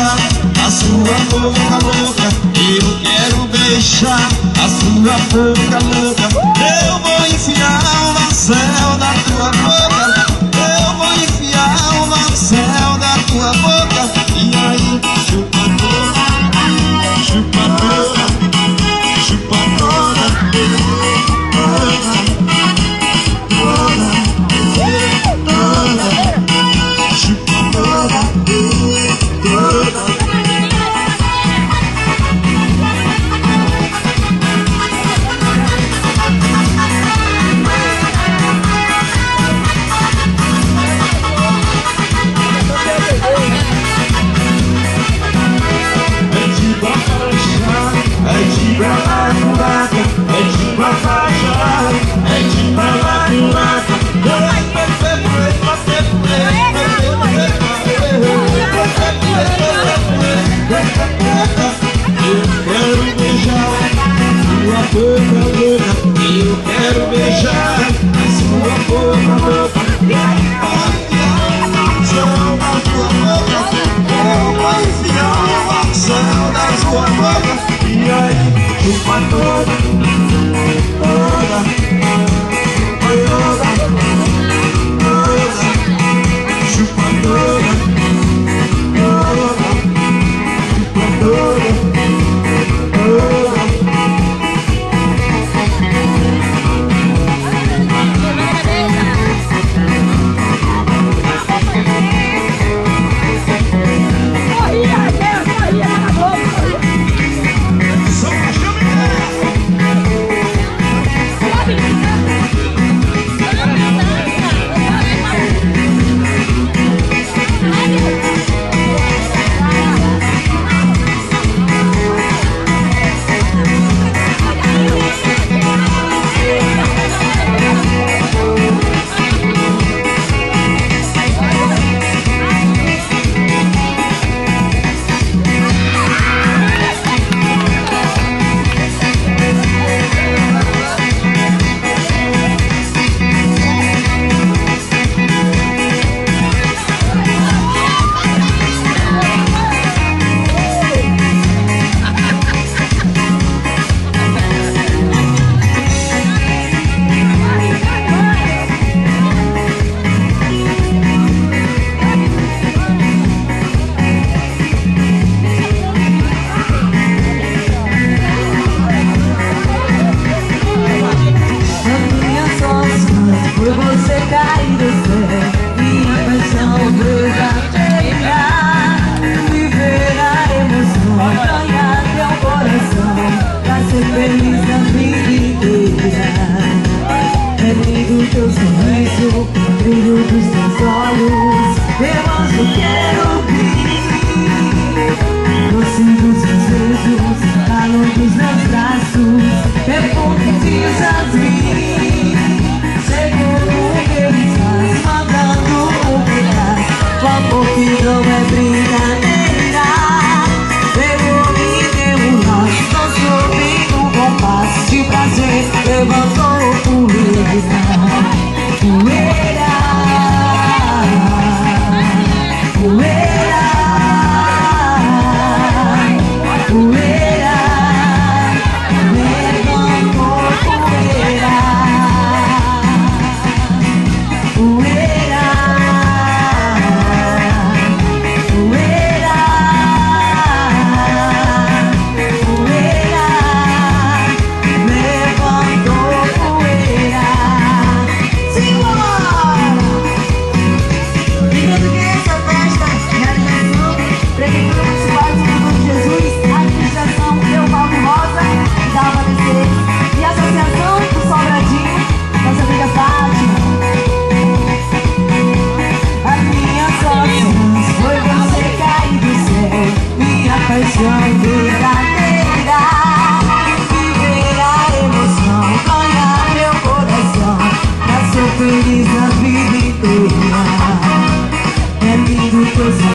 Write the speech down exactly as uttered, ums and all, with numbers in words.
beijar a sua boca louca. Eu quero beijar a sua boca louca. Eu vou enfiar o céu da tua boca. Eu vou enfiar o céu da tua boca. E aí, chupa toda, chupa toda, chupa toda, toda, toda, toda, chupa toda, toda. Eu quero beijar a sua boca louca. Eu vou enfiar o céu da sua boca. E aí, chupa toda, toda, toda, toda, chupa toda, toda, chupa toda, toda. Por você cair do céu, minha paixão veio a pegar. Viver a emoção, ganhar teu coração, pra ser feliz a vida inteira. É lindo teu sorriso, brilho dos teus olhos, irmãos, eu quero ouvir. Doce dos seus beijos, calor dos meus braços, perfume de jasmim. Segundo o que ele faz, mandando o que faz, o amor que não é brinco.